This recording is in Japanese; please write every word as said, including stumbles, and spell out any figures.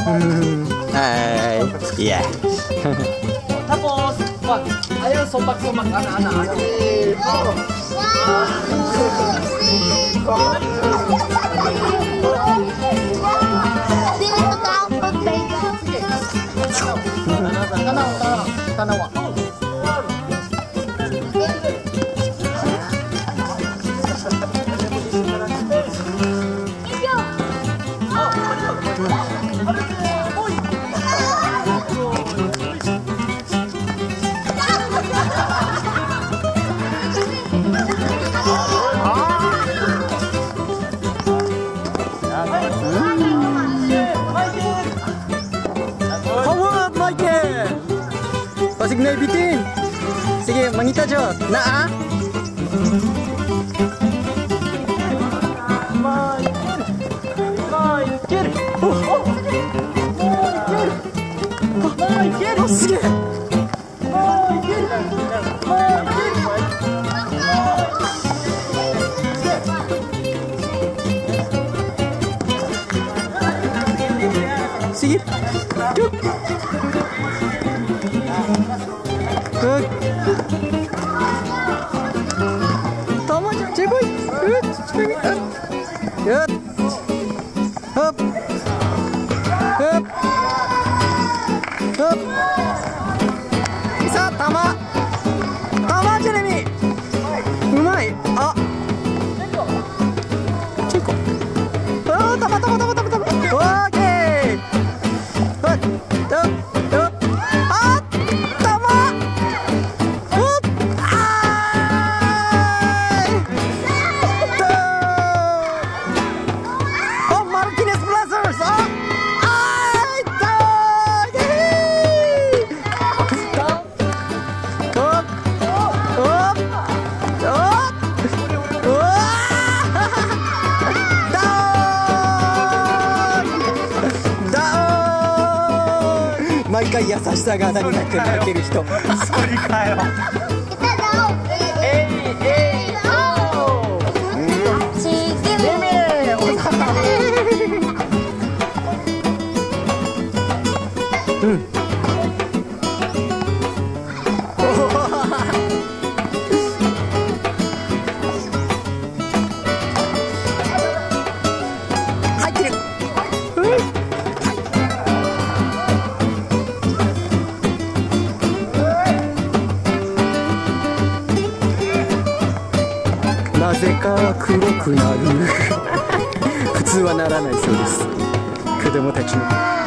Hai. Iya. Tapos, wag. Ayaw sombak-sombak anak-anak. Tanaw, tanaw, tanawa. Pasig na ibitin. Sige, mangita Diyos. Na ah? Michael! Michael! Oh! Oh! Michael! Michael! Oh, sige. Michael! Michael! Sige. Good. Good. Tama dyan, J-boy. Good. Good. Hop. Hop. Hop. Isa, tama. Tama, Jeremy. Umay. Ah. Chico. Oh, tama, tama, tama, tama, tama. Okay. Hop. Hop. Hop. Ah, tama. Hop. Ay. Oh, Martinez Blazers. Ah. Ay. Stop. Hop. Hop. Hop.毎回優しさが何なくなってる人。 それかよ。えいえいおー。めめおさうん。入ってる。なぜか黒くなる。普通はならないそうです。子供たちも。